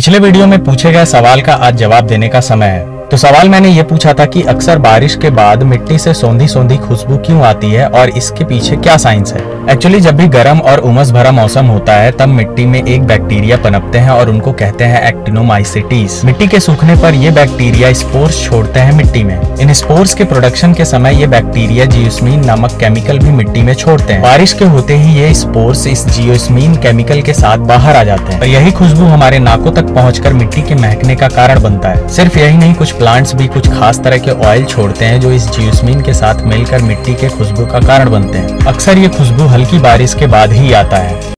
पिछले वीडियो में पूछे गए सवाल का आज जवाब देने का समय है। तो सवाल मैंने ये पूछा था कि अक्सर बारिश के बाद मिट्टी से सौंधी सौंधी खुशबू क्यों आती है और इसके पीछे क्या साइंस है। एक्चुअली जब भी गर्म और उमस भरा मौसम होता है तब मिट्टी में एक बैक्टीरिया पनपते हैं और उनको कहते हैं एक्टिनोमाइसीट्स। मिट्टी के सूखने पर ये बैक्टीरिया स्पोर्स छोड़ते हैं मिट्टी में। इन स्पोर्स के प्रोडक्शन के समय ये बैक्टीरिया जियोस्मीन नामक केमिकल भी मिट्टी में छोड़ते हैं। बारिश के होते ही ये स्पोर्स इस जियोस्मीन केमिकल के साथ बाहर आ जाते हैं और यही खुशबू हमारे नाकों तक पहुंचकर मिट्टी के महकने का कारण बनता है। सिर्फ यही नहीं, कुछ प्लांट्स भी कुछ खास तरह के ऑयल छोड़ते हैं जो इस जियोस्मीन के साथ मिलकर मिट्टी के खुशबू का कारण बनते हैं। अक्सर ये खुशबू हल्की बारिश के बाद ही आता है।